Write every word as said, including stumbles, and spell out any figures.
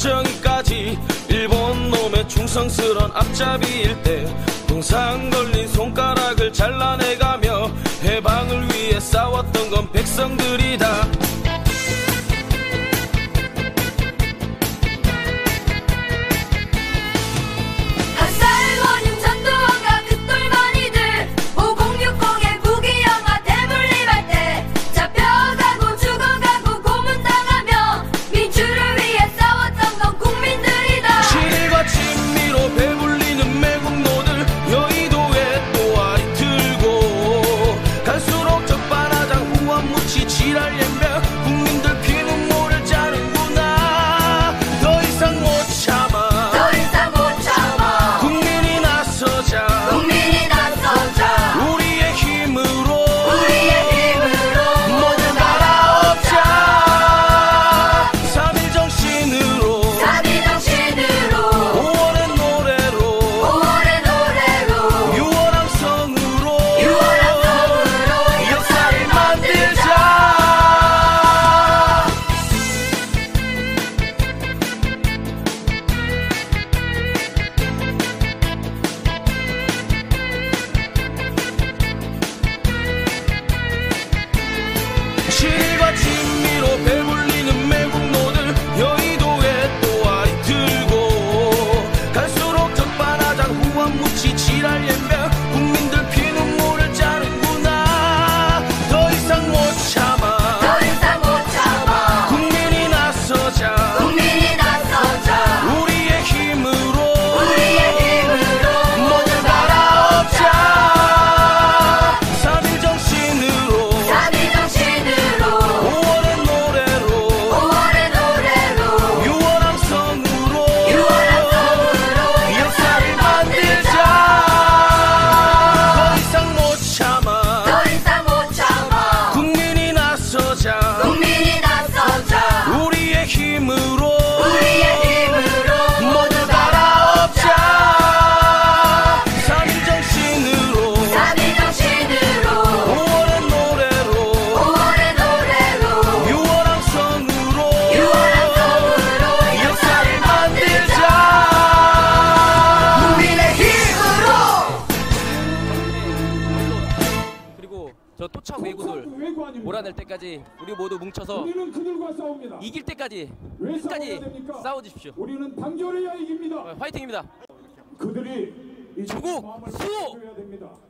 걱정이까지 일본 놈의 충성스런 앞잡이일 때 동상 걸린 손가락을 잘라내가며 해방을 위해 싸웠던 건 백성들이다. 실과 진미로 배불리는 매국노들 여의도에 또 알이 들고 갈수록 적반하장 후한무치 지랄 연병 국민들 피눈물을 짜는구나. 더 이상 못 참아 더 이상 못 참아 국민이 나서자 국민이 나서자 우리의 힘으로 우리의 힘으로 모두 갈아엎자. 삼일 정신으로 삼일 정신으로 국민이 나서자 우리의 힘으로 우리의 힘으로 모두 갈아엎자. 삼일 정신으로 삼일 정신으로 오월의 노래로 오월의 노래로 유월 함성으로 유월 함성으로 역사를 만들자. 국민의 힘으로. 그리고 저 토착 외구들 몰아낼 때까지 우리 모두 뭉쳐서 우리는 그들과 싸웁니다. 이길 때까지 왜 끝까지 싸워야 됩니까? 싸워주십시오. 우리는 단결해야 이깁니다. 화이팅입니다. 그들이 이제 조국 마음을 수호! 바꿔줘야 됩니다.